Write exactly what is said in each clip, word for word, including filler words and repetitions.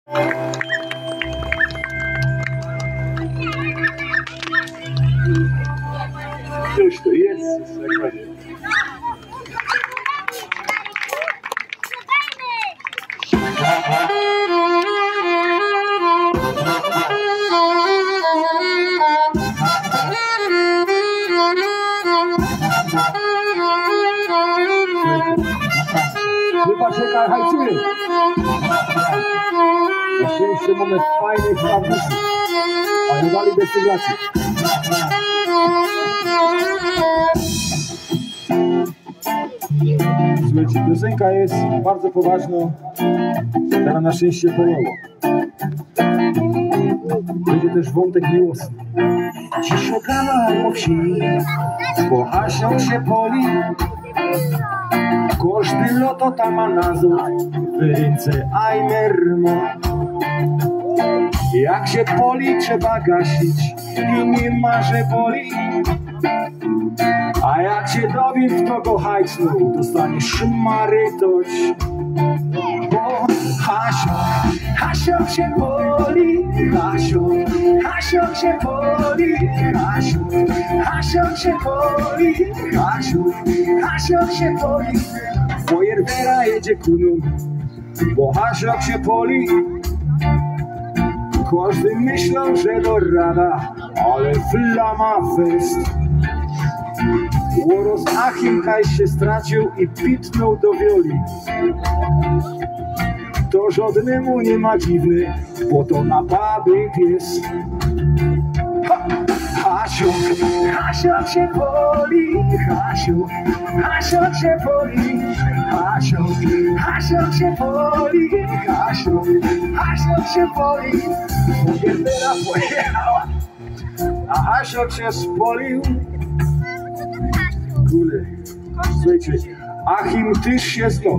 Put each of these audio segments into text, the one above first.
Coś to jest, zakładnie. Wybacz, jaka hajcuje. Na szczęście mamy fajnych prawników, a nie wali bez sytuacji. Słuchajcie, piosenka jest bardzo poważna, teraz na szczęście polowo. Będzie też wątek miłosny. Dziś rano wsi, bo Hasią się poli. Każdy loto tam ma nazwę, w ręce ajmermo. Jak się poli, trzeba gasić i nie ma, że boli. A jak się dowiem, kto go hajcnął, dostaniesz szmarytoć. Bo Hasio, Hasio się poli, Hasio, Hasio się poli, Hasio, Hasio się poli, Hasio, Hasio się poli. Fajerwera jedzie kuną, bo Hasio się poli. Każdy myślał, że do rada, ale flama fest. Łoros Achim kaj się stracił i pitnął do wioli. To żadnemu nie ma dziwny, bo to na baby pies. Ha! Hasio, Hasio się poli, Hasio, Hasio się poli, Hasio, Hasio się poli, Hasio, Hasio się poli. Fajerwera pojechała, a Hasio się spolił. Kule, słuchajcie, Achim tyż się zmokł.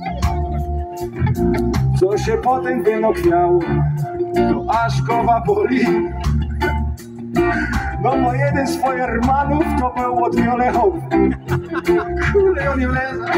Co się potem wynokwiało, to aż goła boli. No bo jeden z fajermanów to był od Wiolechowy. Kule, on nie wleza.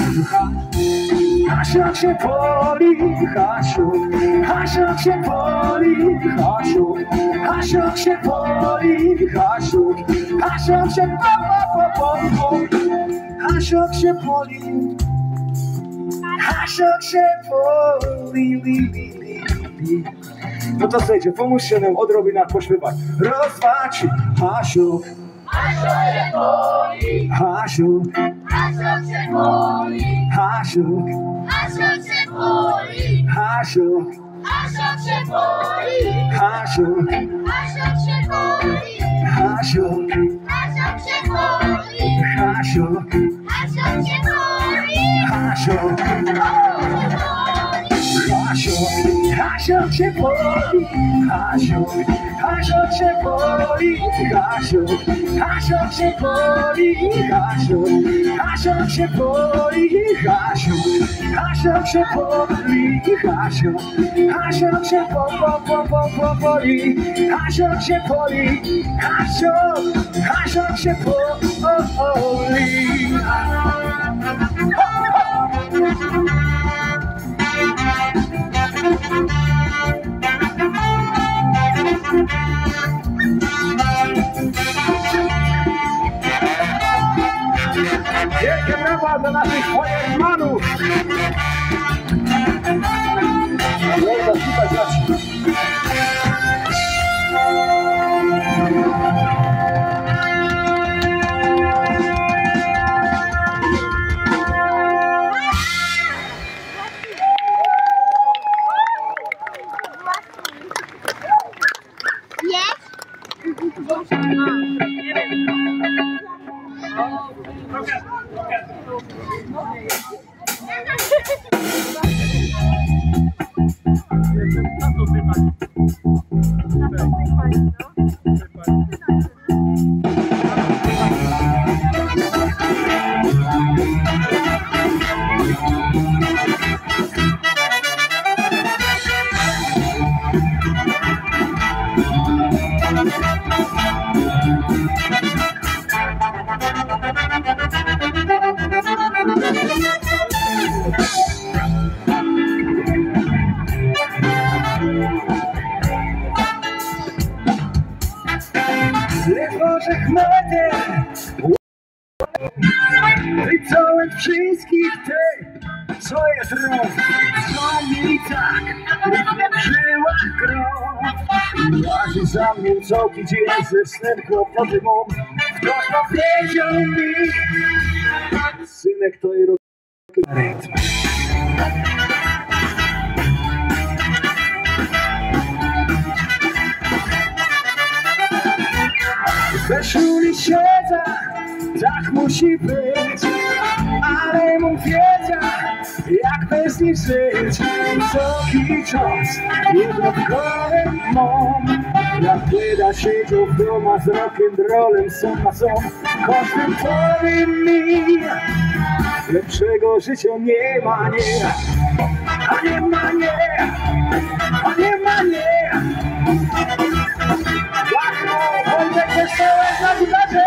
Hasio się poli, Hasio, Hasio się poli, Hasio, Hasio się poli, Hasio, Hasio się po, po, po, po. Hasio się poli, Hasio się poli, li, li, li, li. No to słuchajcie, pomóżcie nam odrobinę pośpiewać. Raz, dwa, trzy. Hasio, Hasio się poli, Hasio, Hasio się poli, Hasio, Hasio się poli, Hasio, Hasio się poli, Hasio, Hasio się poli, Hasio, Hasio się poli, Hasio, Hasio się poli, Hasio, Hasio, Hasio się poli, Hasio, Hasio się poli, Hasio, Hasio się poli, Hasio, Hasio się poli, Hasio, Hasio się poli, Hasio, Hasio się po, po, po, po, po, poli, Hasio się poli, Hasio, Hasio się poli. Wielkie brawa dla naszych fajermanów! Dobra, super, gracie. wszechmeter. Wyciąłem wszystkich tych, co jest rąk, co mi tak w żyłach grą. Łazi za mnie całki dzień ze snem kłopoty mą. Ktoś powiedział mi, synek to i rytm. W koszuli siedzę, tak musi być, ale mu wiedza, jak bez nich żyć. Wysoki czas, jednotkowy mom, jak bieda siedział w domu z rock'n'rollem są na są. Każdy powie mi, lepszego życia nie ma, nie. A nie ma, nie. A nie ma, nie. Jak to, Wojtek Wesołek na gitarze.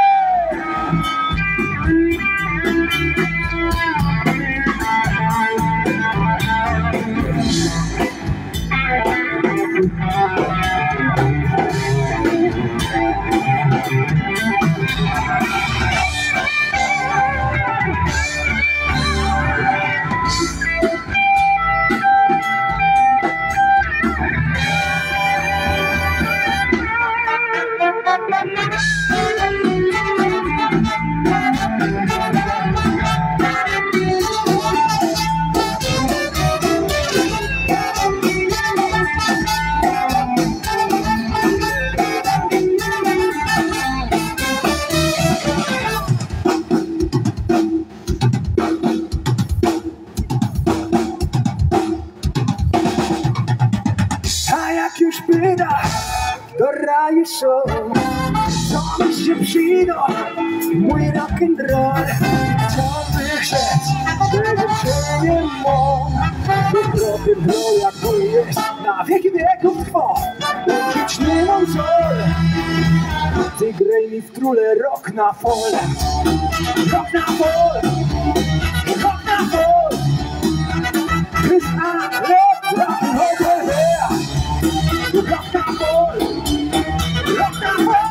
Już pyta do raju show, to mi się przyjdą mój rock'n'roll. Chciałbym rzec, że życzeniem mą rock'n'roll jak mój jest na wieki wieków trwa. Uczyć nie mam zol, ty graj mi w trule rock na fol. Rock na fol, rock na fol. Cause I love rock'n'roll, yeah. Rock na fol, rock na fol.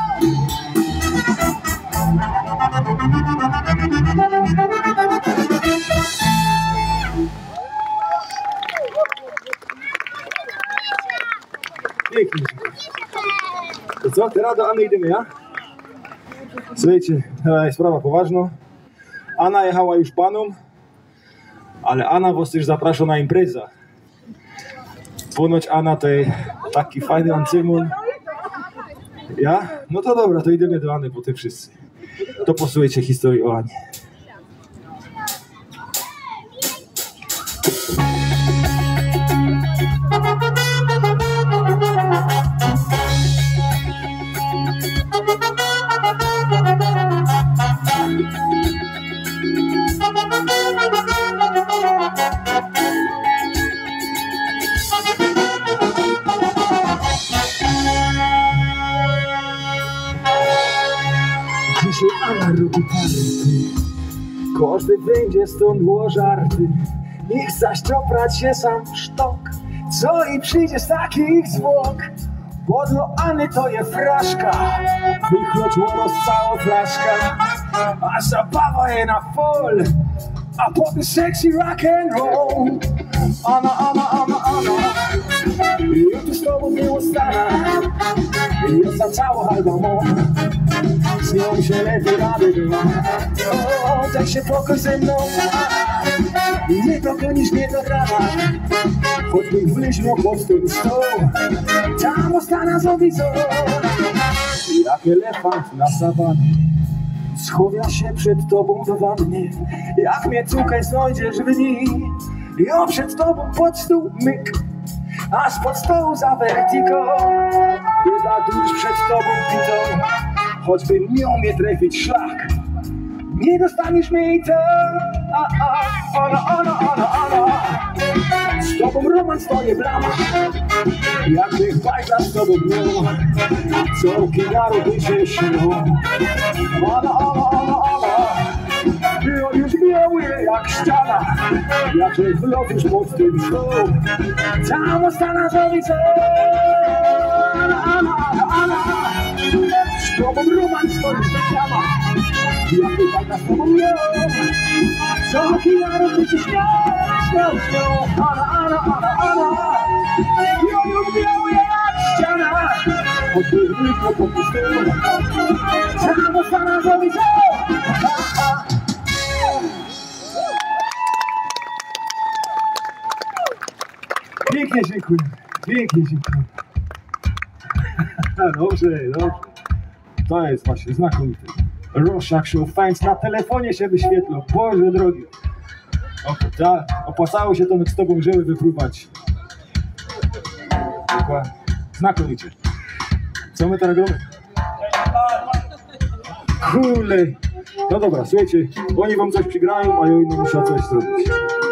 Pięknie. To co? Teraz do Anny idziemy, ja? Słuchajcie, jest sprawa poważna. Anna jechała już panom, ale Anna was też zaprasza na imprezę. Ponoć Anna to jest taki fajny ancymon. Ja? No to dobra, to idziemy do Anny po tym wszyscy. To posłuchajcie historii o Anie. Anna robi parenty, każdy będzie stąd było żarty. Niech zaś czoprać się sam w sztok, co i przyjdzie z takich zwłok. Bo dla Anny to je fraszka, wychloć łoros cała flaszka, a zabawa je na fol, a potem sexy rock and roll. Anna, Anna, Anna, Anna, ja tu z tobą było stana, jestem całą albumą. Z nią się lepiej rady była. O, tak się pokój ze mną. Nie dogonisz mnie do rana, choćbym wleźmiał pod ten stół. Tam ostana zowidzą, jak elefant na sawannie. Schowia się przed tobą do wanny. Jak mnie cukaj znajdziesz w dni, ją przed tobą pod stół myk, a spod stołu za vertigo. Bieda dusz przed tobą pitą, choćby miał mnie trafić szlak. Nie dostaniesz mi to, a, a, ona, ona, ona, ona. Z tobą romans to nie blama, jak tych bajka z tobą było, co kinaru by się śniło. Ona, ona, ona, ona, było już biały jak ściana, jak się wlopisz pod tym stół. Tam ostana zowico, ona, ona, ona, ona. Z tobą romans to jest reklama. Jak wypada z tobą ją. Co okijaru ty się śmiał, śmiał, śmiał. Ana, Ana, Ana, Ana. Ją lubię jak ściana. Odbyły to po prostu. Samo stana zrobi co? Pięknie dziękuję, pięknie dziękuję. Dobrze, dobrze. To jest właśnie znakomite. Rorschach Show, fans na telefonie się wyświetlą. Boże drogi. Okay, tak, opłacało się Tomek z tobą grzeły wypróbować. Dokładnie. Znakomicie. Co my teraz robimy? Kule. No dobra, słuchajcie, oni wam coś przygrają, a ja innym muszę coś zrobić.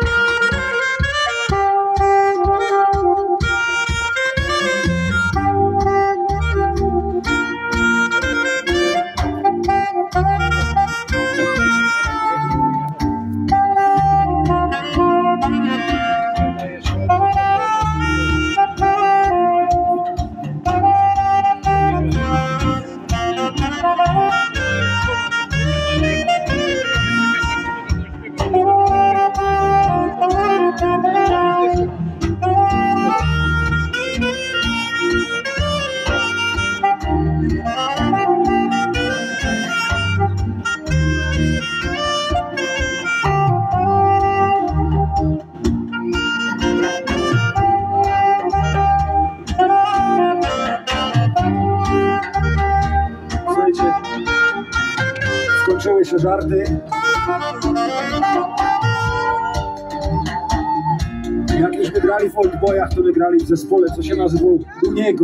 Skończyły się żarty. Jak już wygrali w Old Boyach, to wygrali w zespole, co się nazywał Uniego.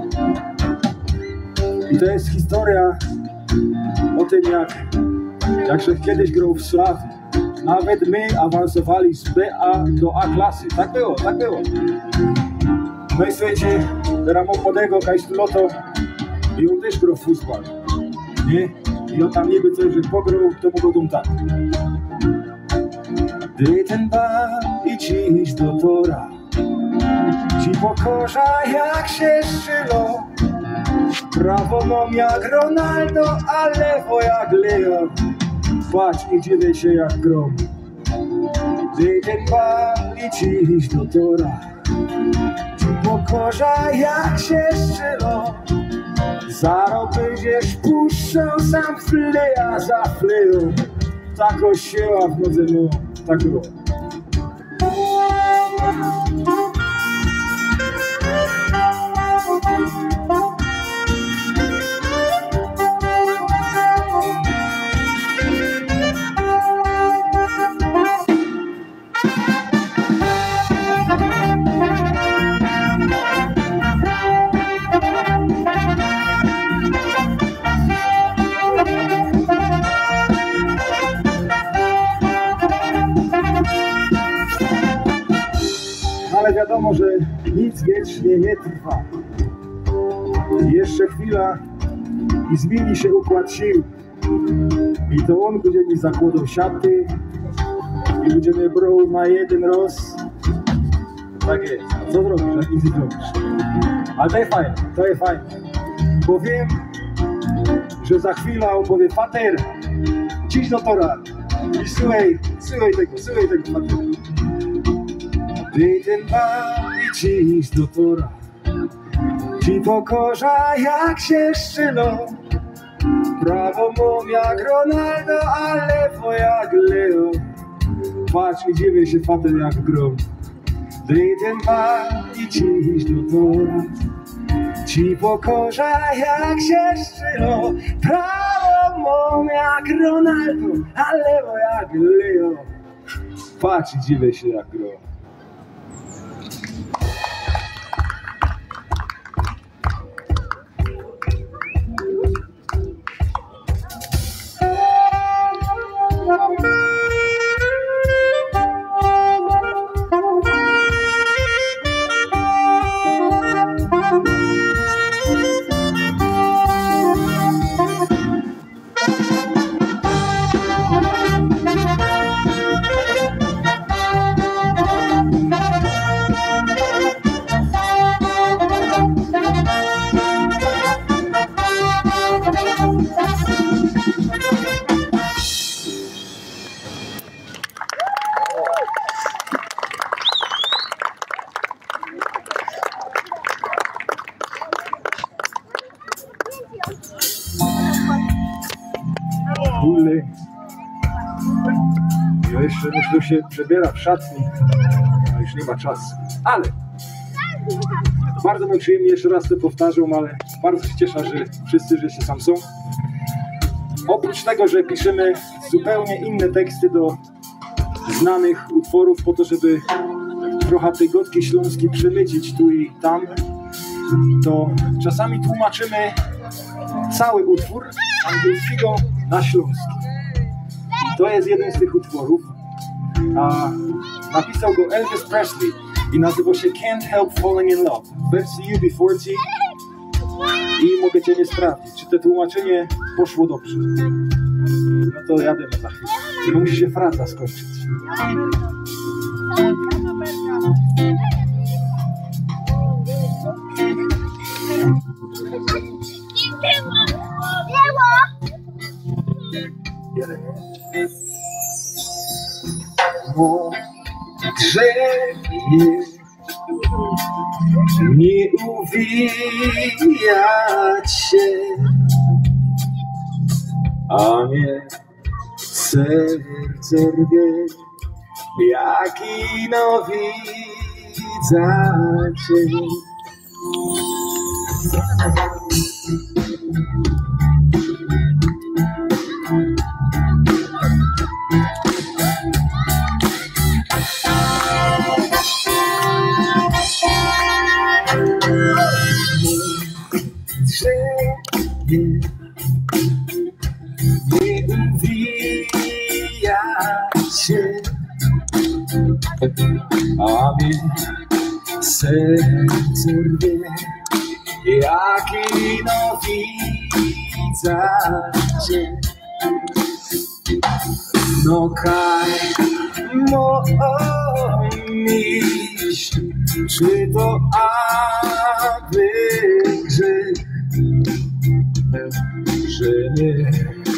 I to jest historia o tym, jak, jak szef kiedyś grał w Sławie. Nawet my awansowali z B A do A klasy. Tak było, tak było. No i słuchajcie, Ramo Podego, Kajstuloto i on też grał w futbol. Nie? I on tam niby coś, że pograł, to mogą tak. Gdy ten bal i dziś do tora ci pokorza jak się szczylo. Prawo mam jak Ronaldo, a lewo jak Leo. Patrz i dziwię się jak grom. Gdy ten bal i dziś do tora ci pokorza jak się szczylo. Zaro będziesz puszczał sam fleja za fleją. Tak osięła w nodze, no, tak było. Ale wiadomo, że nic wiecznie nie trwa. Jeszcze chwila i zmieni się układ sił. I to on będzie mi zakładał siaty i będziemy brał na jeden roz. Tak jest. Co zrobisz, jak nic nie zrobisz? Ale to jest fajne, to jest fajne. Bo wiem, że za chwilę opowie fater. Ciś do tora. I słuchaj, słuchaj tego, słuchaj tego fatera. Gdy ten bal i ciś do tora ci pokorza jak się szczylo. Prawo mam jak Ronaldo, a lewo jak Leo. Patrz i dziwię się fatel jak grom. Gdy ten bal i ciś do tora ci pokorza jak się szczylo. Prawo mam jak Ronaldo, a lewo jak Leo. Patrz i dziwię się jak grom. To jeszcze myślę, się przebiera w szatni, a już nie ma czasu. Ale bardzo mi przyjemnie, jeszcze raz to powtarzam, ale bardzo się cieszę, że wszyscy, że się tam są. Oprócz tego, że piszemy zupełnie inne teksty do znanych utworów po to, żeby trochę tej gotki śląskiej przemycić tu i tam, to czasami tłumaczymy cały utwór angielskiego na śląski. To jest jeden z tych utworów, a napisał go Elvis Presley i nazywał się Can't Help Falling in Love. Wersji U B czterdzieści i mogę cię nie sprawdzić, czy to tłumaczenie poszło dobrze. No to jadę za chwilę. Tylko musi się fraza skończyć. O drzewie nie uwijać się, a mnie serce rwie, jak ino widzać cię. Drzewie nie uwijać się, a mnie serce rwie, jak ino widzać cię. No kaj mo miś, czy to aby grzech, że mnie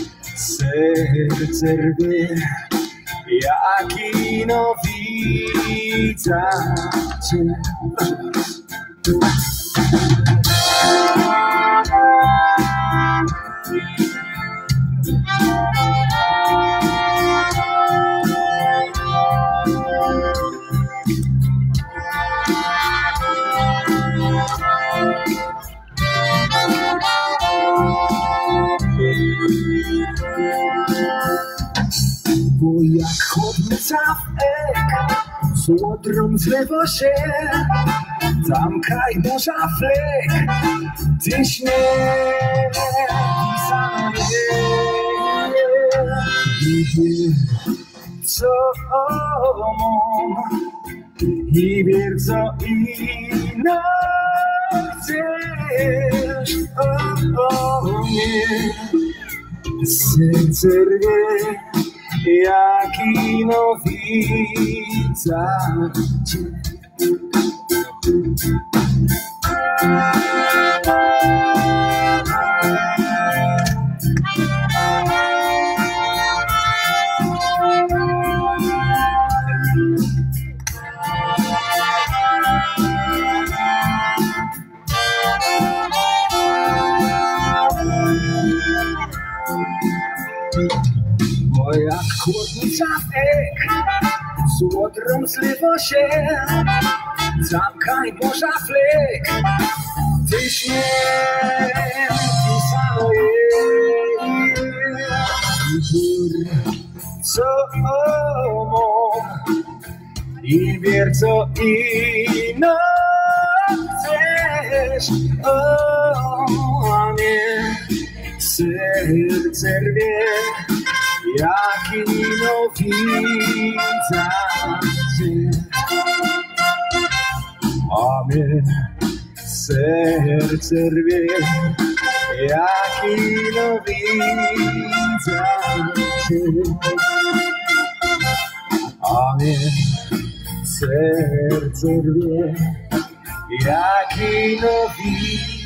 serce rwie, jak ino widzać cię. Bo jak chłodnica w ek, słodrą zlewa się, tam kraj morza flek, ty śmiech pisano je. I wie, co mam, i wie, co ino chcesz o mnie. Serce rwie, jak ino widzać cię. Bo jak chłodnica w ek, słodrą zlewa się, tam kraj morza flek, ty śmiech pisano je. I gór, co mam, i wier, co ino chcesz o mnie. Serce rwie, jak ino widzać cię, a mnie serce rwie, jak ino widzać cię, a mnie serce rwie, jak ino widzać.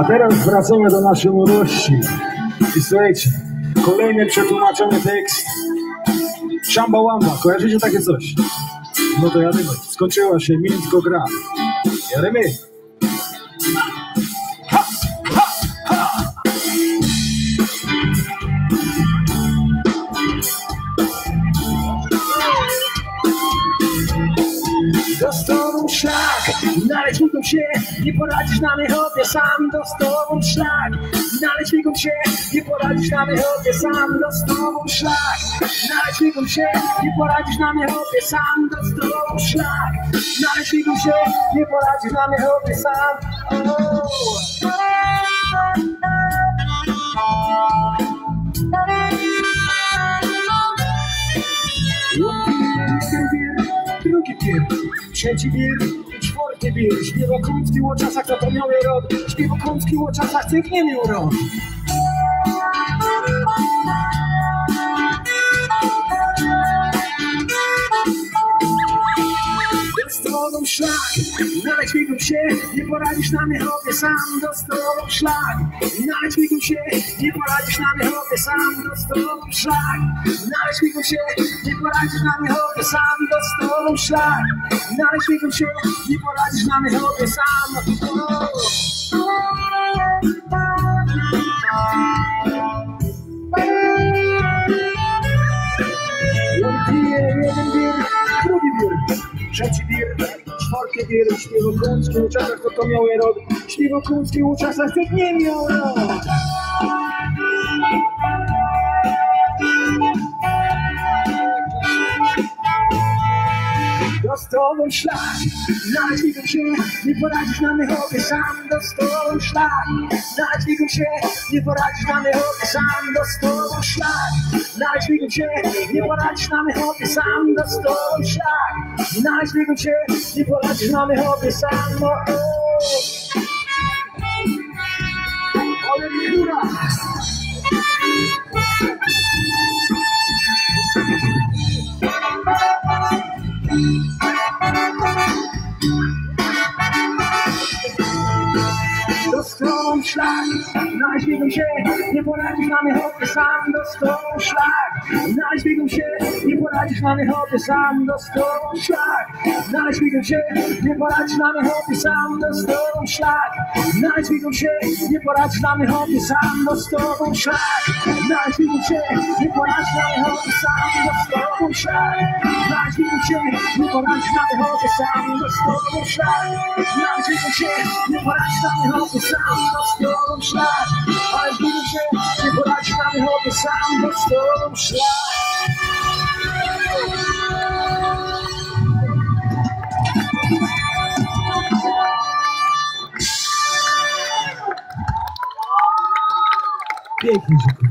teraz wracamy do naszej młodości. I słuchajcie, kolejny przetłumaczony tekst. Szamba Wamba, kojarzycie takie coś? No to jadymy. Skończyła się miętko gra. Jadymy. Ha, ha, ha. Dostąpą szlak, znaleźć migą się, nie poradzisz na mnie, chłopie, sam dostąpą szlak. Znaleźć migą się, nie poradzisz na mnie, chłopie, sam dostąpą szlak. Znaleźć migą się, nie poradzisz na mnie, chłopie, sam dostąpą szlak. Znaleźć migą się, nie poradzisz na mnie, chłopie, sam. Oh. Drugi pier, trzeci bir, czwarty bir. Śpiewa kątki o czasach, to to miał rok. Śpiewa kątki o czasach, tych nie miał rok. Dostąpą szlak, znaleźć migą się, nie poradzisz na mnie, chłopie, sam dostąpą szlak. Znaleźć migą się, nie poradzisz na mnie, chłopie, sam dostąpą szlak. Znaleźć migą się, nie poradzisz na mnie, chłopie, sam dostąpą szlak. Znaleźć migą się, nie poradzisz na mnie, chłopie, sam. Jeden bir, drugi bir, trzeci bir, czwarty bir. Śpiewa kącki o czasach, to to miał rok. Śpiewa kącki o czasach, tych nie miał rok. Dostąpą szlak, znaleźć migą się, nie poradzisz na mnie, chłopie, sam dostąpą szlak. Znaleźć migą się, nie poradzisz na mnie, chłopie, sam dostąpą szlak. Znaleźć migą się, nie poradzisz na mnie, chłopie, sam dostąpą szlak. Znaleźć migą się, nie poradzisz na mnie, chłopie, sam. No, ale miura. Dostąpą szlak, znaleźć migą się, nie poradzisz na mnie, chłopie, sam dostąpą szlak. Znaleźć migą się, nie poradzisz na mnie, chłopie, sam dostąpą szlak. Znaleźć migą się, nie poradzisz na mnie, chłopie, sam dostąpą szlak. Znaleźć migą się, nie poradzisz na mnie, chłopie, sam dostąpą szlak. Znaleźć migą się, nie poradzisz na mnie, chłopie, sam dostąpą szlak. Znaleźć migą się, nie poradzisz na mnie, chłopie, sam dostąpą szlak. Znaleźć migą się, nie poradzisz na mnie, chłopie, sam dostąpą szlak. Ale migą się, nie poradzisz na mnie, chłopie, sam dostąpą szlak. Pięknie, dziękuję.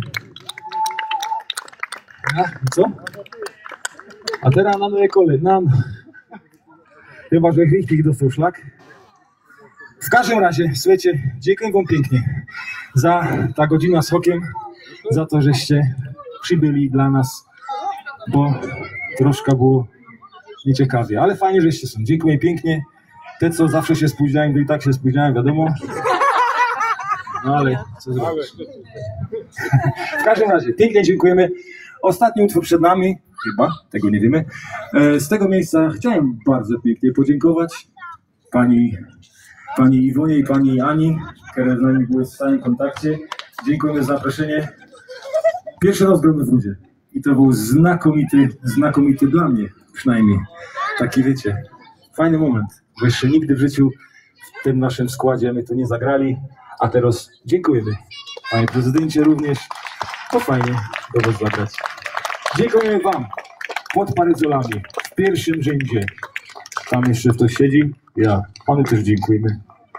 A, co? A teraz na moje kolej. Na... Chyba, że Richtig dostał szlak. W każdym razie, słuchajcie, dziękuję wam pięknie za ta godzina z Hokiem, za to, żeście przybyli dla nas, bo troszkę było nieciekawie, ale fajnie, żeście są. Dziękuję pięknie. Te, co zawsze się spóźniają, to i tak się spóźniają, wiadomo. No ale co zrobić? W każdym razie, pięknie dziękujemy. Ostatni utwór przed nami, chyba, tego nie wiemy. Z tego miejsca chciałem bardzo pięknie podziękować pani, pani Iwonie i pani Ani, które z nami były w stałym kontakcie. Dziękujemy za zaproszenie. Pierwszy raz byłem w Rudzie i to był znakomity, znakomity dla mnie przynajmniej. Taki, wiecie, fajny moment, bo jeszcze nigdy w życiu w tym naszym składzie my to nie zagrali, a teraz dziękujemy. Panie prezydencie również, to fajnie do was zagrać. Dziękujemy wam pod paryzolami w pierwszym rzędzie. Tam jeszcze ktoś siedzi. Ja, panu też dziękujemy.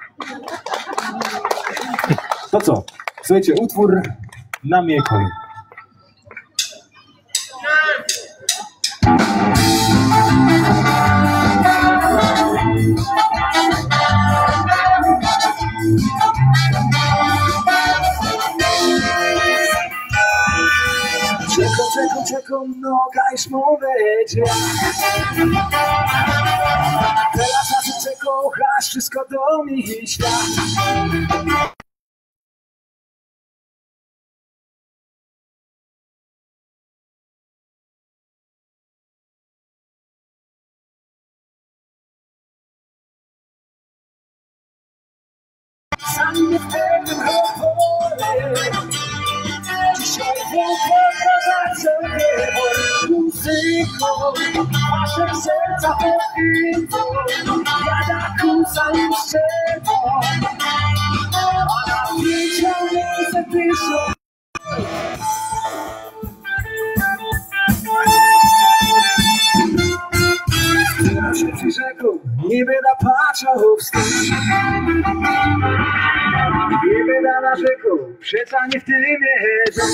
To co? Słuchajcie, utwór na Miekoj. Czekam, czekam, czekam, noga i szmowę teraz na czekam, aż wszystko do mnie świat. mnie w pewnym opole. Dzisiaj wam pokazać sobie muzyką, wasze serca pochylą, jada ku całym szczepom, a na pięciu tysiąc. Się przyrzekł, nie będę patrzał w wstyd. Nie będę narzekał, przeca nie w tym jest.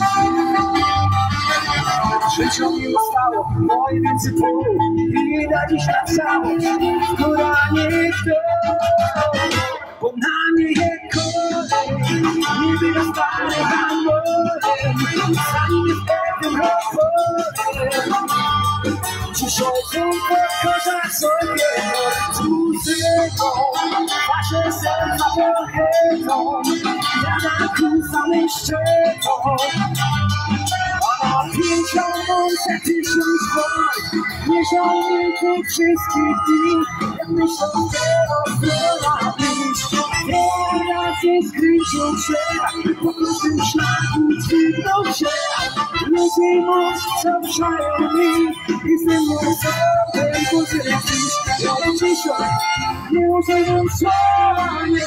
Życie mi ustało, moje więcej pół i na dziś na całość, która nie chce, bo na mnie je kolej. Nie będę stary hamolem, zanim jest pewnym opolem. Dzisiaj tylko kochać sobie z muzyką, wasze serca pochylą, jada ku samym szczepom, a na pięciące tysiąc wojn, niezależnych wszystkich dni, jak myślą, że rozdziela być. Relacje skręcił się, po każdym szlaku dźwignął się. Ludzie moc zapraszają mi i z tym mocem pozyczyć. Ale dzisiaj nie muszę wam słowa, nie.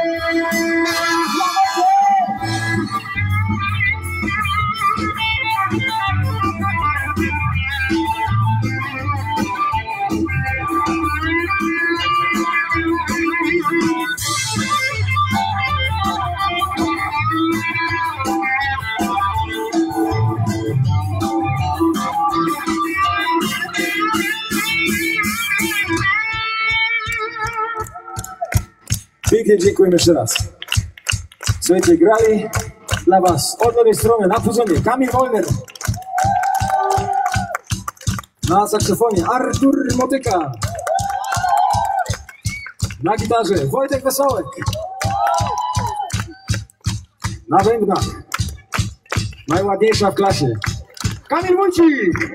Pięknie dziękujemy jeszcze raz. Słuchajcie, grali dla was od lewej strony na puzonie Kamil Wolner, na saksofonie Artur Motyka, na gitarze Wojtek Wesołek, na bębnach najładniejsza w klasie Kamil Wójcik,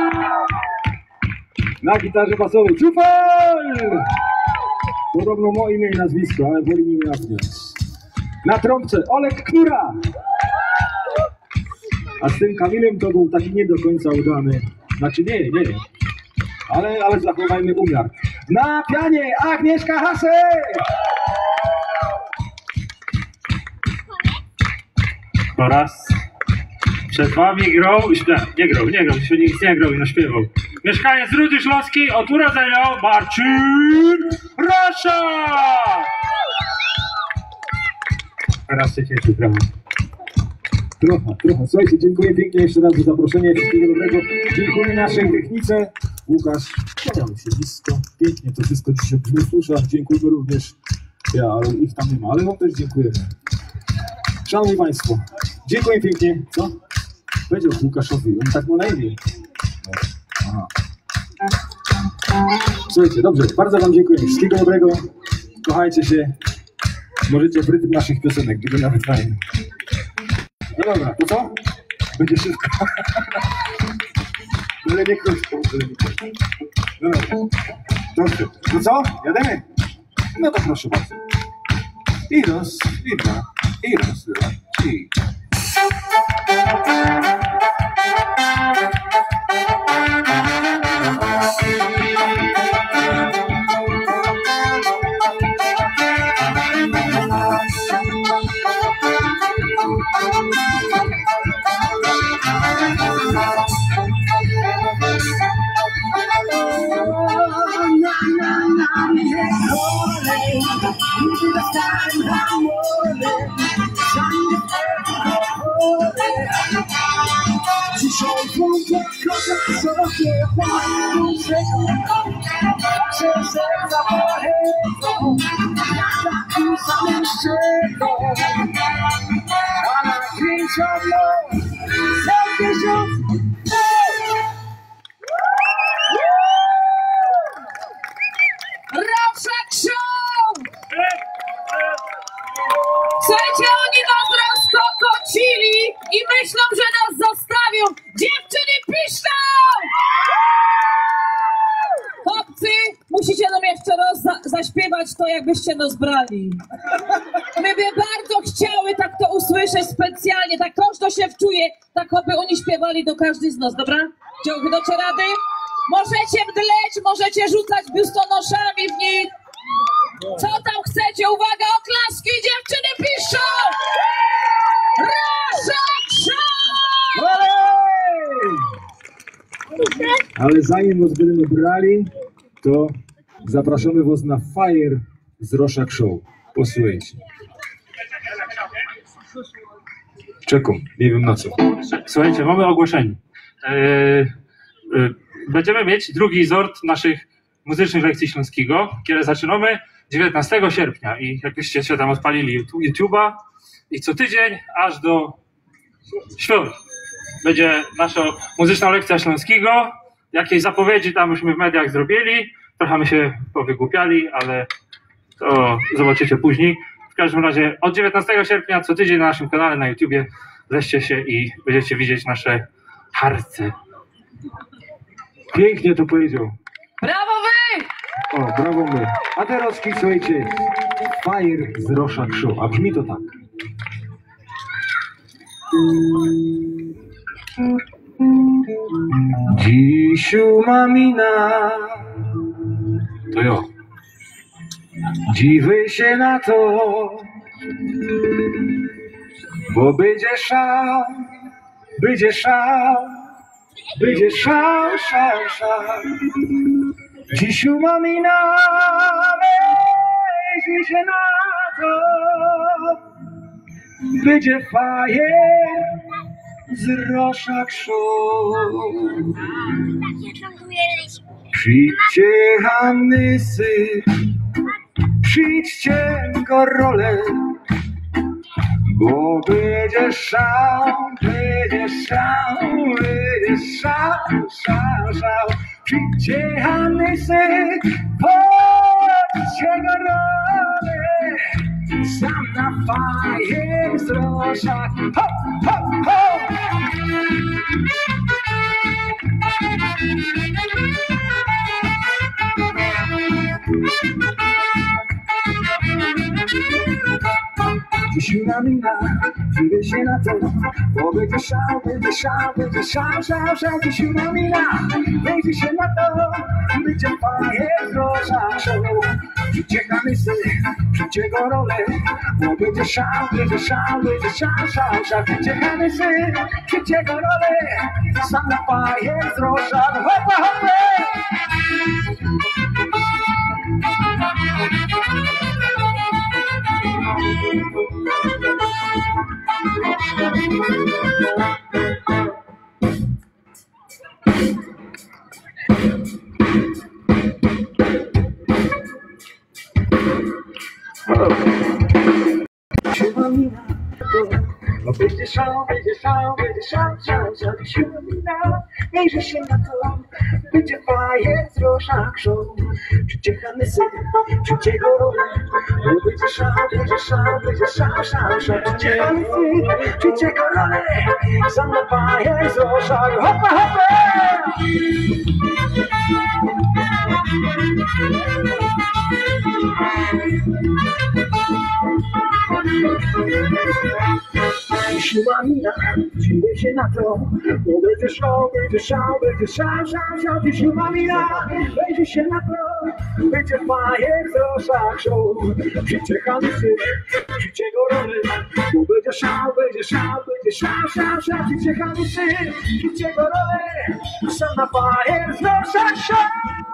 na gitarze basowej Czufel. Podobno moje imię i nazwisko, ale woli mi ujawniać. Na trąbce Olek Knura. A z tym Kamilem to był taki nie do końca udany. Znaczy nie, nie. Ale, ale zachowajmy umiar. Na pianie Agnieszka Hasek. Oraz przed wami grał, nie grał, nie grał, się nic nie grał i naśpiewał. Mieszkaniec Rudy Śląskiej od urodzenia Marcin Rasza! Teraz się cieszy trochę. Trochę, trochę. Słuchajcie, dziękuję pięknie jeszcze raz za zaproszenie. Wszystkiego dobrego. Dziękuję naszej technice. Łukasz, kłaniamy się blisko. Pięknie to wszystko dzisiaj brzmi w uszach. Dziękujemy również. Ja, ale ich tam nie ma, ale wam też dziękujemy. Szanowni Państwo, dziękuję pięknie. Co? Powiedział Łukaszowi, on tak ma na imię. Aha. Słuchajcie, dobrze, bardzo wam dziękuję. Wszystkiego dobrego. Kochajcie się. Możecie w rytm naszych piosenek, gdyby nawet fajnie. No dobra, to co? Będzie szybko. Ale nie krótko. Dobra. Dobrze, to co? Jademy? No to proszę bardzo. I raz, i dwa, i raz, dwa, i... Dzisiaj włączę kochać sobie muzyką, wasze serca pochylą, jada ku samym szczepom, a na pięciu za tysiąc. Roszek Show! Słuchajcie, oni nas rozkokocili i myślą, że nas zostawią. Dziewczyny piszczą! Chłopcy, musicie nam jeszcze raz za zaśpiewać to, jakbyście nas brali. My by bardzo chciały tak to usłyszeć specjalnie, tak każdy się wczuje, tak aby oni śpiewali do każdej z nas, dobra? Ciągle docie rady? Możecie mdleć, możecie rzucać biustonoszami w nich. Co tam chcecie? Uwaga, oklaski, dziewczyny piszą! Roszak Show! Ale zanim was będziemy brali, to zapraszamy was na Fire z Roszak Show. Posłuchajcie. Czekam, nie wiem na co. Słuchajcie, mamy ogłoszenie. Yy, yy, będziemy mieć drugi zort naszych muzycznych lekcji śląskiego, kiedy zaczynamy dziewiętnastego sierpnia i jakbyście się tam odpalili YouTube'a i co tydzień aż do świąt będzie nasza muzyczna lekcja śląskiego. Jakieś zapowiedzi tam myśmy w mediach zrobili, trochę my się powygłupiali, ale to zobaczycie później. W każdym razie od dziewiętnastego sierpnia co tydzień na naszym kanale na YouTubie leście się i będziecie widzieć nasze harce. Pięknie to powiedział. Brawo wy! O, brawo my. A teraz słuchajcie, Fire z Roszak Show. A brzmi to tak. Dzisiu mamina, to jo. Dziwy się na to, bo będzie szał, będzie szał, będzie szał, szał, szał. Dzisiu mamina, weźmie się na to, będzie fajer z Roszak Show. Przyjdźcie Hannysy, przyjdźcie Gorole, bo będzie szał, będzie szał, będzie szał, szał, szał. Przyjdźcie Hannysy, chodźcie Gorole, sam na fajer z Roszak. Ho, ho, ho! Dzisiu mamina, dziwię się na to, bo będzie szał, będzie szał, będzie szał, szał, szał. Dzisiu mamina, będzie się na to, będzie fajer z Roszak Show. Przyjdźcie Hannysy, przyjdźcie Gorole, bo będzie szał, będzie szał, będzie szał, szał, szał. Przyjdźcie Hannysy, przyjdźcie Gorole, sam na fajer z Roszak. Hopa, hopa! Bo będzie szał, będzie szał, będzie szał, szał, szał. Dzisiu mamina, miejże się na to, będzie fajer z Roszak Show. Przyjdźcie Hannysy, przyjdźcie Gorole, bo będzie szał, będzie szał, będzie szał, szał, szał. Przyjdźcie Hannysy, przyjdźcie Gorole, sam na fajer z Roszak. Hopa, hopa! Dzisiu mamina, dziwię się na to, bo będzie szał, będzie szał, będzie szał, szał, szał. Dzisiu mamina, będzie się na to, będzie fajer z Roszak Show. Przyjdźcie Hannysy, przyjdźcie Gorole, bo będzie szał, będzie szał, będzie szał, szał, szał. Przyjdźcie Hannysy, przyjdźcie Gorole, sam na fajer z Roszak Show.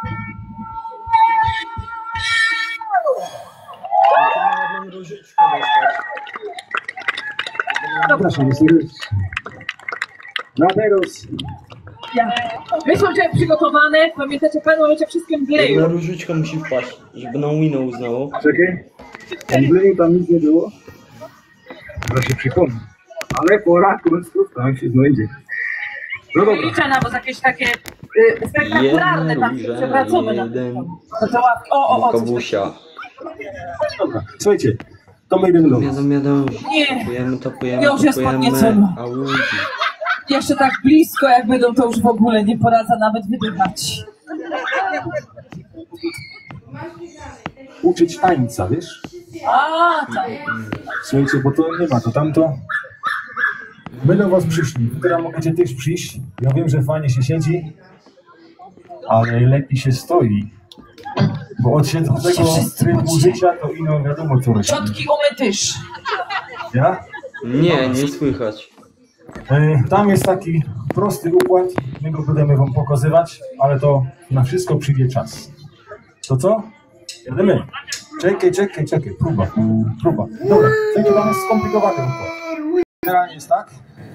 Zapraszam serdecznie. Na teraz. Ja. Wyszło cię przygotowane, pamiętacie, w pewnym momencie wszystkim Jedna gleju. różyczka musi wpaść, żeby nam Wino uznało. Czekaj. Emblemu tam nic nie było. Zaraz się przypomnę. Ale pora kunstów tam się znajdzie. No dobra. Liczę na was jakieś takie y, spektakularne, tam się przewracamy na jeden, na te ławki. O, o, o, coś kabusia. Dobra. Słuchajcie, to my idziemy do was. Jadą, jadą. Nie. Topujemy, topujemy, Ja już jest topujemy, podniecona. a łudzi. Jeszcze tak blisko jak będą, to już w ogóle nie poradza nawet wydychać. Uczyć tańca, wiesz? A, tak. Słuchajcie, bo to nie ma, to tamto. My do was przyszli, teraz możecie też przyjść. Ja wiem, że fajnie się siedzi, ale lepiej się stoi. Bo od siedzącego trybu życia to ino wiadomo co robi. Ciotki umy też. Ja? Nie, nie słychać. E, tam jest taki prosty układ, my go będziemy wam pokazywać, ale to na wszystko przyjdzie czas. To co? Jademy. Czekaj, czekaj, czekaj, próba, próba. Dobra, to tam jest skomplikowany układ. Generalnie jest tak.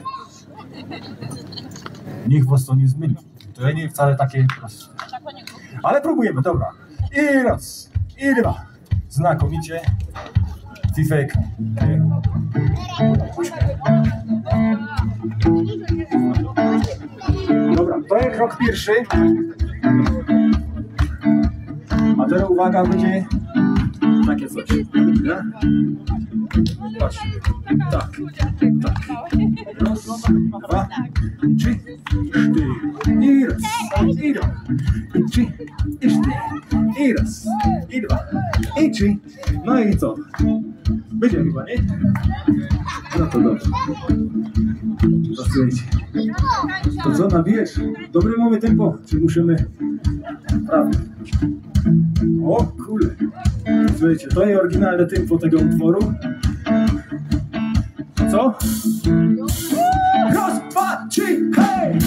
Niech was to nie zmyli. To nie wcale takie proste. Ale próbujemy, dobra. I raz, i dwa. Znakomicie. Fifek. Dobra, to jest krok pierwszy. A teraz uwaga, będzie takie coś. Nie? Patrz. Tak, tak. Raz, dwa, trzy, cztery. I raz, i dwa, i trzy, i cztery. I raz, i dwa, i trzy. No i co? Będzie chyba, nie? No to dobrze. To słuchajcie. To co, nabijesz? Dobre mamy tempo, czy musimy... Prawda. O kurde. Słuchajcie, to jest oryginalne tempo tego utworu. Co? Raz, dwa, trzy, hej!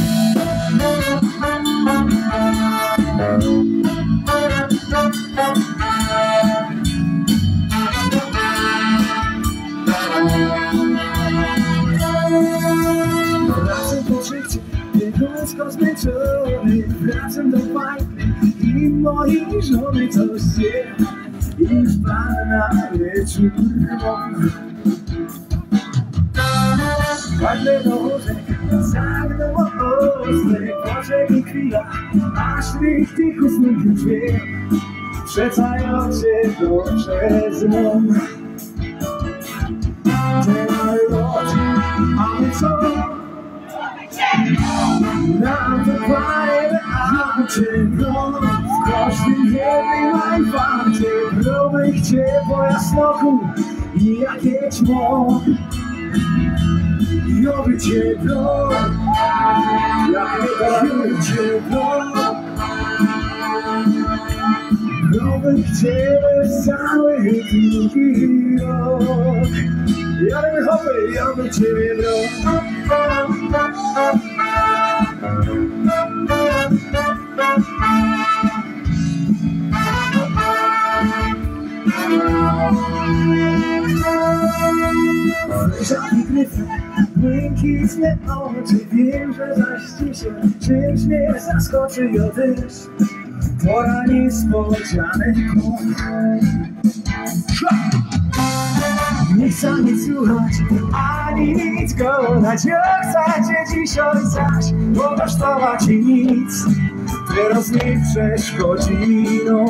Wracam po życiu, nieludzko zmęczony. Wracam do fajny i mojej żony coś się. Już pan na wieczór. Padnę do łóżek, zagnę ostre. Poczek i chwila, aż tych tych usnów już wie. Przecając się dobrze zną. Teraz oczy, a my co? Nam to fajne, a ciepło. W każdym jednym najbardziej grobych ciepło jasnoku i jakie ćmo. I oby ciepło, jakie ciepło. Grobych ciepło cały długi rok. Jademy hopy, i oby ciepło. Żadnych gryfy, błękitne oczy. Wiem, że zaś się czymś mnie zaskoczy. Ja też pora niespodzianek. Nie chcę nic słuchać, ani nic konać. Ja chcecie dzisiaj zaś pokosztować i nic teraz mi przeszkodzi. No.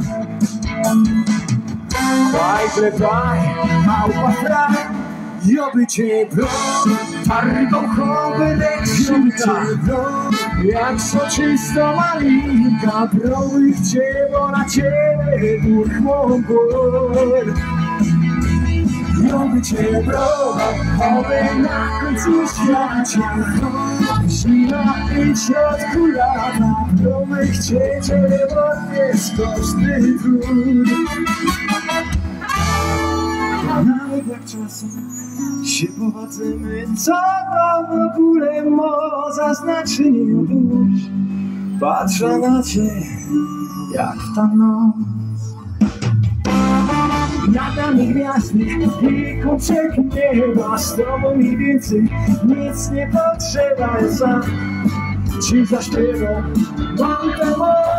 Baj, klepaj, małpa fraj. I oby ciepło, targochowy leksinka. Jak soczysta malinka, prowych ciepło na ciebie uchmą gór. I oby ciepło, oby na końcu świata. Ślina i w środku lata, prowych ciepło jest kosztny trud. Nawet jak czasem się powodzimy, co to w ogóle może znaczy nie dusz. Patrzę na cię, jak w ta noc. Nad nami gwiazdy i kączek nieba. Z tobą mi więcej nic nie potrzeba. Ja sam ci zaśpiewam, mam tę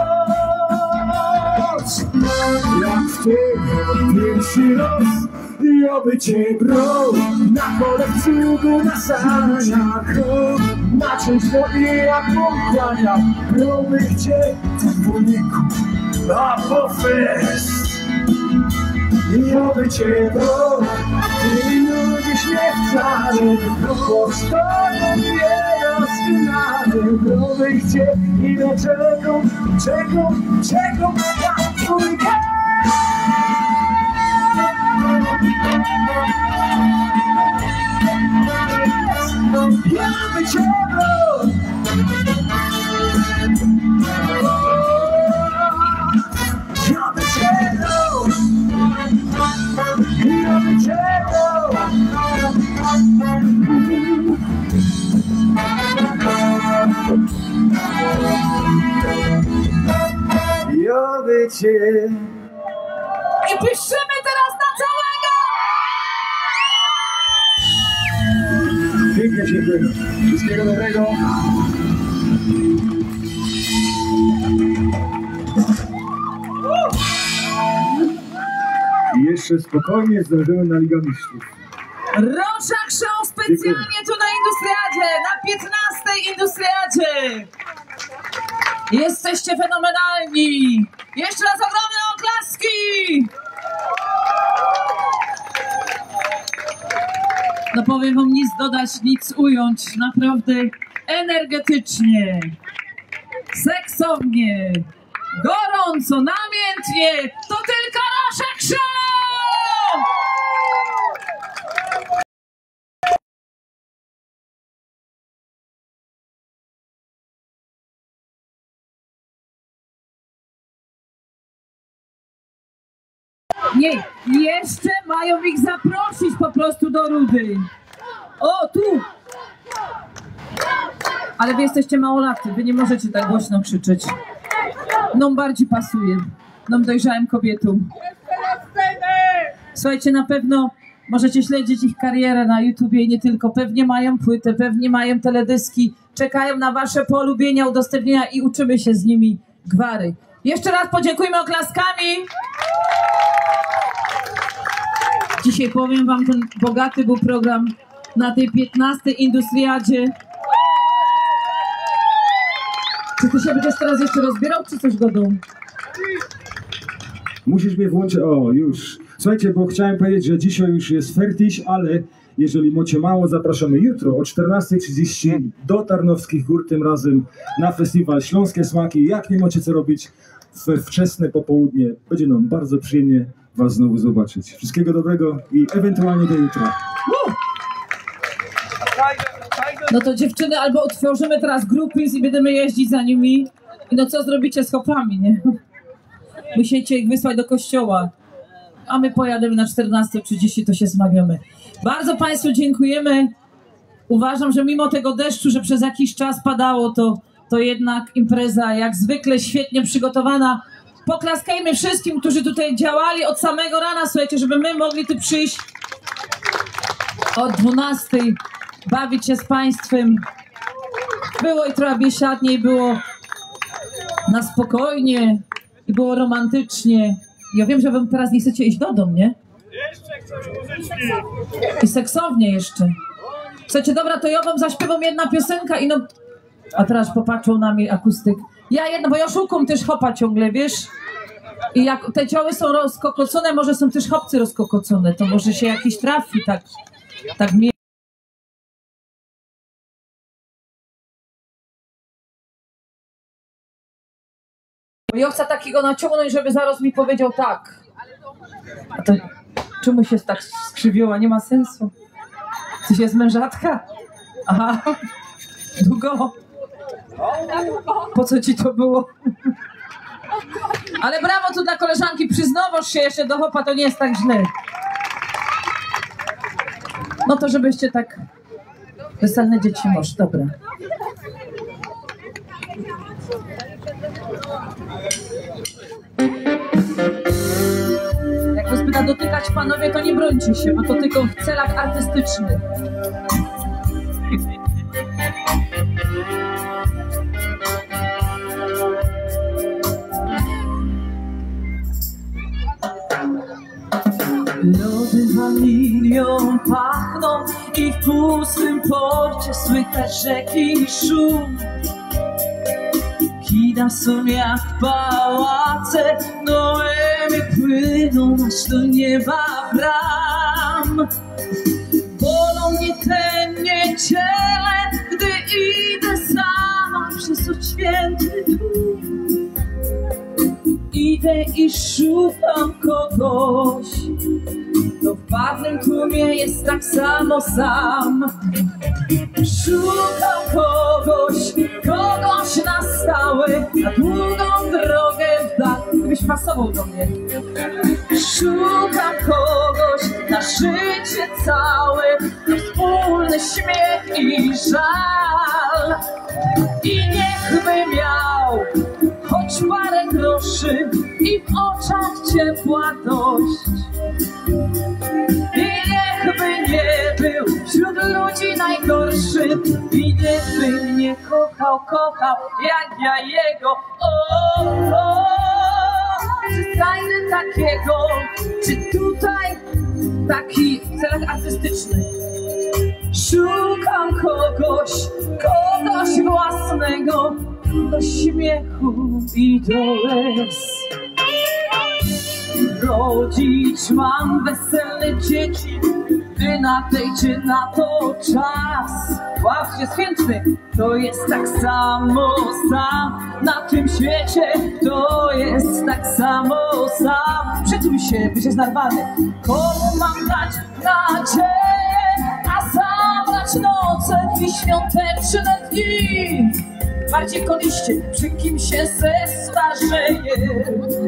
moc. Jak w tym pierwszy raz. I oby ciepło na pole w cugu, na saniach. Na czymś wody jak pochłania. Prowych cię w płonieku, a po fest. I oby ciepło, ty nudzisz mnie wcale. Choć to nie doskonale. Prowych cię i do czego, czego, czego na twój gest. Ja wyciągnął. Ja wyciągnął. Ja wyciągnął. Ja wyciągnął. I piszemy teraz na całego! Pięknie dziękuję. Wszystkiego dobrego. I jeszcze spokojnie zdążymy na Ligę Mistrzów. Roszak Show specjalnie tu na Industriadzie, na piętnastej Industriadzie. Jesteście fenomenalni. Jeszcze raz ogromne oklaski. No powiem wam, nic dodać, nic ująć. Naprawdę energetycznie, seksownie, gorąco, namiętnie. To tylko Roszak Show! Nie, jeszcze mają ich zaprosić po prostu do Rudy. O, tu! Ale wy jesteście małolaty, wy nie możecie tak głośno krzyczeć. Nam bardziej pasuje. Nam dojrzałym kobietom. Słuchajcie, na pewno możecie śledzić ich karierę na YouTubie i nie tylko. Pewnie mają płytę, pewnie mają teledyski. Czekają na wasze polubienia, udostępnienia i uczymy się z nimi gwary. Jeszcze raz podziękujmy oklaskami. Dzisiaj powiem wam, ten bogaty był program na tej piętnastej Industriadzie. Czy ty się będziesz teraz jeszcze rozbierał, czy coś godą? Musisz mnie włączyć. O, już. Słuchajcie, bo chciałem powiedzieć, że dzisiaj już jest Fertiś, ale jeżeli macie mało, zapraszamy jutro o czternasta trzydzieści do Tarnowskich Gór, tym razem na festiwal Śląskie Smaki. Jak nie macie co robić we wczesne popołudnie, będzie nam bardzo przyjemnie was znowu zobaczyć. Wszystkiego dobrego i ewentualnie do jutra. No to dziewczyny, albo otworzymy teraz grupy i będziemy jeździć za nimi. I no co zrobicie z chłopami, nie? Musicie ich wysłać do kościoła. A my pojadziemy na czternastą trzydzieści, to się zmawiamy. Bardzo państwu dziękujemy. Uważam, że mimo tego deszczu, że przez jakiś czas padało, to, to jednak impreza jak zwykle świetnie przygotowana. Poklaskajmy wszystkim, którzy tutaj działali od samego rana, słuchajcie, żeby my mogli tu przyjść od dwunastej, bawić się z państwem. Było i trochę biesiadnie, i było na spokojnie, i było romantycznie. Ja wiem, że wy teraz nie chcecie iść do domu, nie? I seksownie jeszcze. Słuchajcie, dobra, to ja wam zaśpiewam jedna piosenka i no... A teraz popatrzą na mnie akustyk. Ja jedna, bo ja szukam też chopa ciągle, wiesz? I jak te cioły są rozkokocone, może są też chłopcy rozkokocone, to może się jakiś trafi, tak, tak mi. Bo ja chcę takiego naciągnąć, żeby zaraz mi powiedział tak. A to czemu się tak skrzywiła? Nie ma sensu. Coś jest mężatka? Aha. Długo. Po co ci to było? Ale brawo tu dla koleżanki, przyznawasz się jeszcze do chopa, to nie jest tak źle. No to żebyście tak... Weselne dzieci masz, dobra. Jak was będą dotykać panowie, to nie brońcie się, bo to tylko w celach artystycznych. Lody wanilią pachną i w pustym porcie słychać rzeki i szum. Kina są jak pałace, noemy płyną aż do nieba bram. Bolą mnie te niedziele, gdy idę sama przez odświętny tłum. Idę i szukam kogoś, kto co w barwnym tłumie jest tak samo sam. Szukam kogoś, kogoś na stałe, na długą drogę w dal. Gdybyś pasował do mnie. Szukam kogoś na życie całe, na wspólny śmiech i żal. I niechby miał choć parę groszy i w oczach ciepła dość. I niechby nie był wśród ludzi najgorszy, i niechby mnie kochał, kochał jak ja jego. O, o, czy znajdę takiego, czy tutaj taki w celach artystycznych. Szukam kogoś, kogoś własnego, do śmiechu i do łez. Rodzić mam weselne dzieci, ty na tej czy na to czas. Właśnie świętny, to jest tak samo sam na tym świecie, to jest tak samo sam. Przytul się, byś jest narwany. Komu mam dać nadzieję, a zabrać noce i świąteczne dni? Bardziej koliście, przy kim się zestarzeje,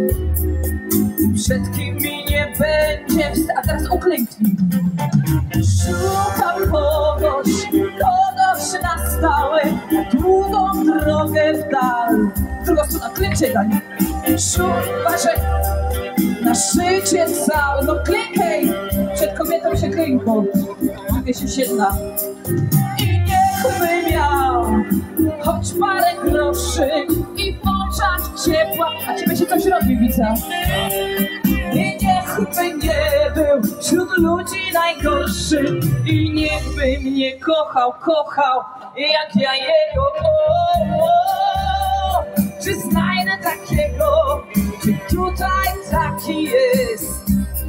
przed kim mi nie będzie wstać. A teraz uklęknij. Szukam kogoś, kogoś na stałe, na długą drogę w dal. Drugą stronę, klęczej daj. Szukam, że na życie całe, no klękaj. Przed kobietą się klęką, drugie się siedla. I niechby miał choć parę groszy i w oczach ciepła. A ciebie się coś robi, widzę. I niechby nie był wśród ludzi najgorszy, i niechby mnie kochał, kochał jak ja jego. O, o, czy znajdę takiego, czy tutaj taki jest?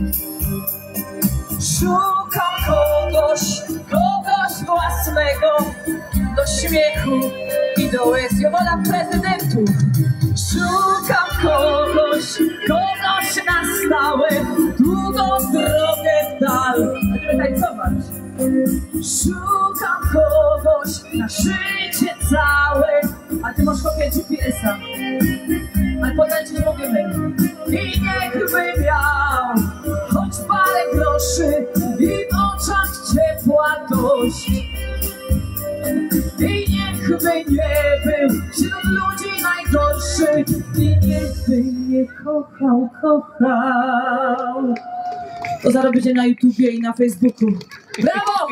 Szukam kogoś, kogoś własnego, do śmiechu i do łez. Jowola prezydentów. Szukam kogoś, kogoś na stałe, długą drogę w dal. Będziemy tańcować. Szukam kogoś na życie całe, a ty masz kopię G P S-a, ale potańczyć możemy. I niechby miał choć parę groszy i w oczach ciepła dość. I niechby nie był wśród ludzi najgorszy, i niechby mnie kochał, kochał. To zaraz będzie na YouTubie i na Facebooku. Brawo!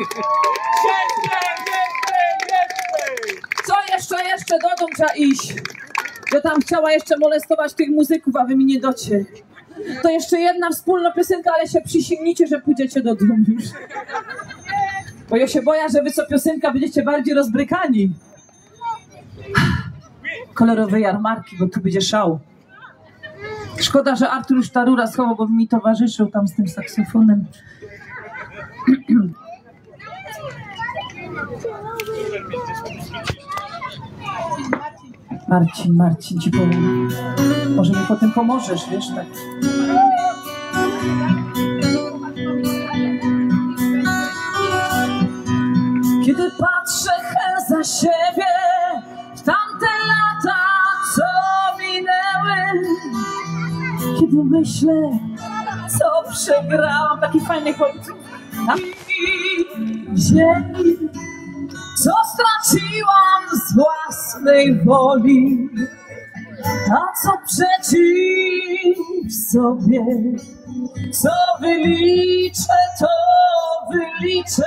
Co jeszcze, jeszcze? Do domu trzeba iść. Ja tam chciała jeszcze molestować tych muzyków, a wy mi nie docie. To jeszcze jedna wspólna piosenka, ale się przysięgnijcie, że pójdziecie do domu już. Bo ja się boję, że wy co piosenka będziecie bardziej rozbrykani. Kolorowe jarmarki, bo tu będzie szał. Szkoda, że Artur już ta rura schował, bo mi towarzyszył tam z tym saksofonem. Marcin, Marcin, ci powiem. Może mi potem pomożesz, wiesz, tak. Kiedy patrzę za siebie w tamte lata, co minęły, kiedy myślę, co przegrałam, taki fajny chłopiec, na ziemi, co straciłam z własnej woli, a co przeciw sobie, co wyliczę, to wyliczę.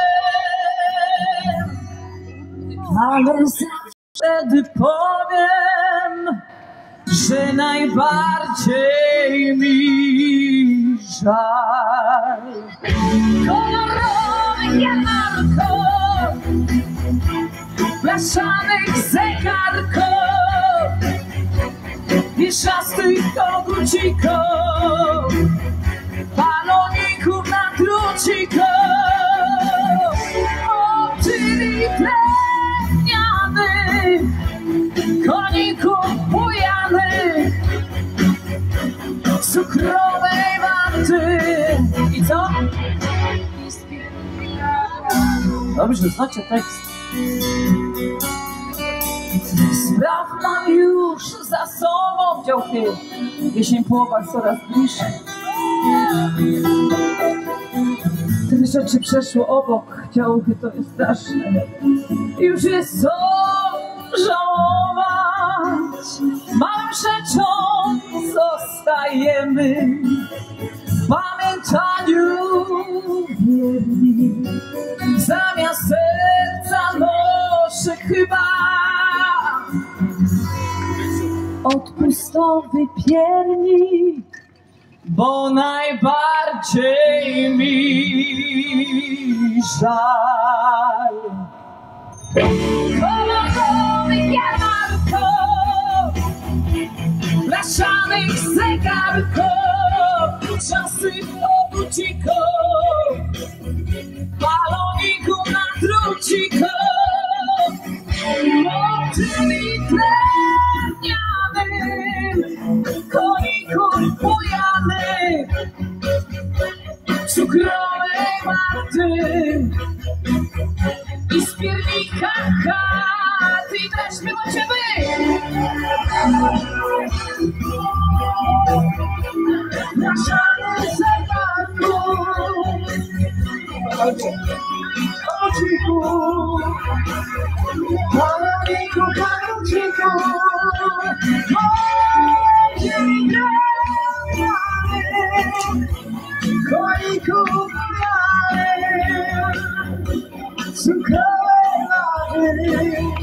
Ale wtedy powiem, że najbardziej mi żal kolorowych jarmarków, blaszanych zegarków, wieszastych kogucików, baloników na drucików, motyli drewnianych, koników bujanych, cukrowej waty. I co? Dobrze, znacie tekst. Spraw mam już za sobą działki. Jesień połowa coraz bliżej. Tyle rzeczy przeszło obok, działki to jest straszne. Już jest co żałować. Małym rzeczą zostajemy w pamiętaniu biedni. Zamiast serca noszę chyba odpustowy piernik, bo najbardziej mi żal. Kolorowych jarmarków, blaszanych zegarków, czasych obrócików, baloników na drucików, motyli drewnianym, koników bujanych, cukrowej warty i z piernika chaty. I też śpiewacie wy! Blaszanych zegarków, obrócików, baloników na drucików, motyli drewnianych, koników bujanych, cukrowej lawy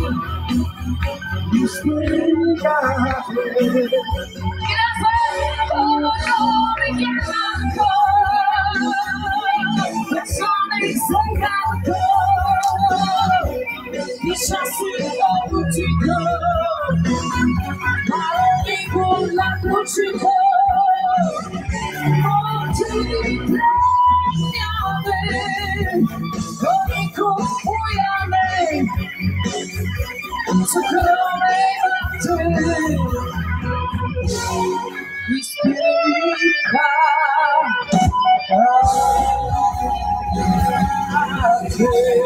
i z piernika chaty. I razem kolorowych jarmarków, blaszanych zegarków i czasy obrócików, baloników na drucików, motyli drewnianych, koników bujanych, cukrowej waty i z piernika chaty.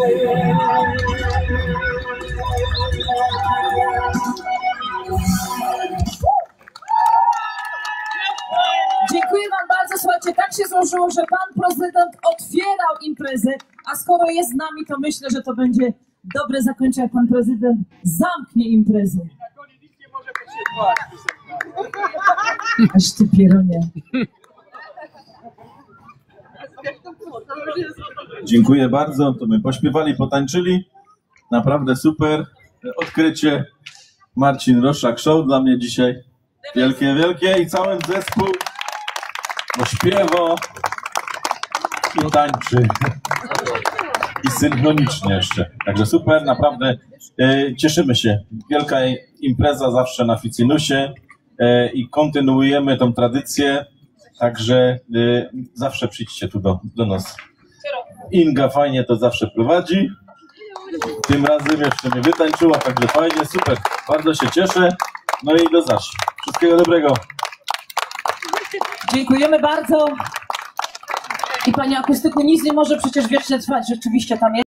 Dziękuję wam bardzo. Słuchajcie, tak się złożyło, że pan prezydent otwierał imprezę, a skoro jest z nami, to myślę, że to będzie dobre zakończenie, jak pan prezydent zamknie imprezę. Aż ty pieronie. Dziękuję bardzo, to my pośpiewali, potańczyli. Naprawdę super odkrycie. Marcin Roszak Show dla mnie dzisiaj. Wielkie, wielkie i cały zespół, bo śpiewa i tańczy. I synchronicznie jeszcze. Także super, naprawdę e, cieszymy się. Wielka impreza zawsze na Ficinusie e, i kontynuujemy tą tradycję. Także e, zawsze przyjdźcie tu do, do nas. Inga fajnie to zawsze prowadzi. Tym razem jeszcze mnie wytańczyła, także fajnie, super. Bardzo się cieszę. No i do zaś. Wszystkiego dobrego. Dziękujemy bardzo. I pani akustyku nic nie może przecież wiecznie trwać. Rzeczywiście tam jest.